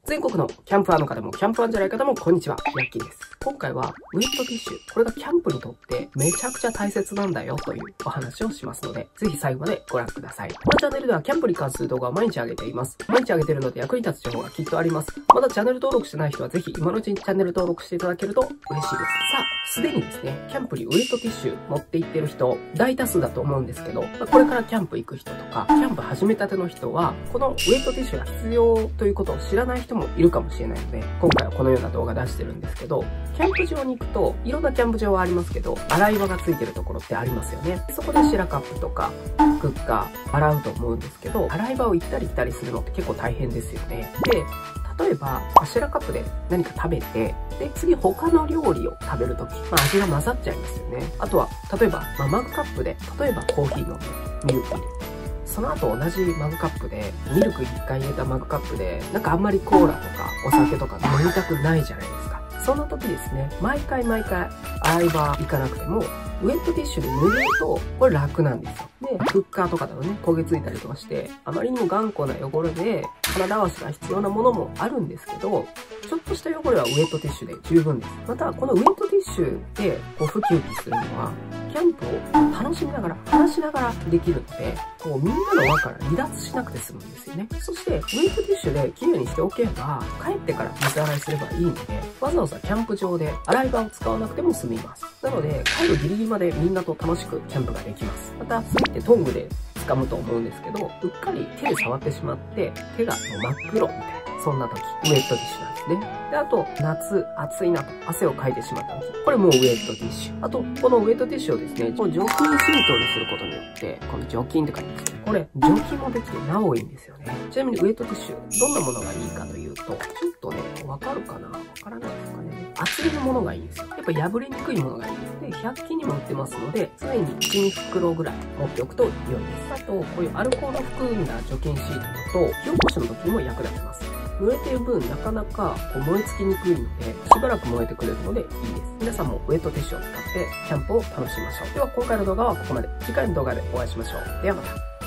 全国のキャンプファーの方も、キャンプファーじゃない方も、こんにちは。ヤッキーです。今回は、ウェットティッシュ。これがキャンプにとってめちゃくちゃ大切なんだよというお話をしますので、ぜひ最後までご覧ください。このチャンネルではキャンプに関する動画を毎日上げています。毎日上げているので役に立つ情報がきっとあります。まだチャンネル登録してない人はぜひ今のうちにチャンネル登録していただけると嬉しいです。さあ、すでにですね、キャンプにウェットティッシュ持って行ってる人、大多数だと思うんですけど、これからキャンプ行く人とか、キャンプ始めたての人は、このウェットティッシュが必要ということを知らない人もいるかもしれないので、今回はこのような動画出してるんですけど、キャンプ場に行くと、いろんなキャンプ場はありますけど、洗い場がついてるところってありますよね。そこでシェラカップとか、クッカー、洗うと思うんですけど、洗い場を行ったり来たりするのって結構大変ですよね。で、例えば、シェラカップで何か食べて、で、次他の料理を食べるとき、味が混ざっちゃいますよね。あとは、例えば、マグカップで、例えばコーヒー飲んで、ミルク入れて、その後同じマグカップで、ミルク1回入れたマグカップで、なんかあんまりコーラとかお酒とか飲みたくないじゃないですか。そんな時ですね、毎回洗い場行かなくても、ウェットティッシュで拭うと、これ楽なんですよ。で、クッカーとかだとね、焦げついたりとかして、あまりにも頑固な汚れで、体合わせが必要なものもあるんですけど、ちょっとした汚れはウェットティッシュで十分です。また、このウェットティッシュで、ウキウキするのは、キャンプを楽しみながら、話しながらできるので、みんなの輪から離脱しなくて済むんですよね。そして、ウェットティッシュで綺麗にしておけば、帰ってから水洗いすればいいので、わざわざキャンプ場で洗い場を使わなくても済みます。なので、帰るギリギリまでみんなと楽しくキャンプができます。また、炭ってトングで掴むと思うんですけど、うっかり手で触ってしまって、手がもう真っ黒みたいな、そんな時、ウェットティッシュなんですね。で、あと、夏、暑いなと汗をかいてしまった時、これもウェットティッシュ。あと、このウェットティッシュをですね、除菌浸透にすることによって、この除菌って書いてますね。これ、除菌もできてなおいいんですよね。ちなみにウェットティッシュ、どんなものがいいかというと、ちょっとね、わかるかなわからないですかね。厚めのものがいいんですよ。やっぱ破れにくいものがいいです。で、100均にも売ってますので、常に1、2袋ぐらい持っておくと良いです。あと、こういうアルコールを含んだ除菌シートだと、火起こしの時にも役立ちます。濡れてる分、なかなか燃え尽きにくいので、しばらく燃えてくれるのでいいです。皆さんもウェットティッシュを使ってキャンプを楽しみましょう。では今回の動画はここまで。次回の動画でお会いしましょう。ではまた。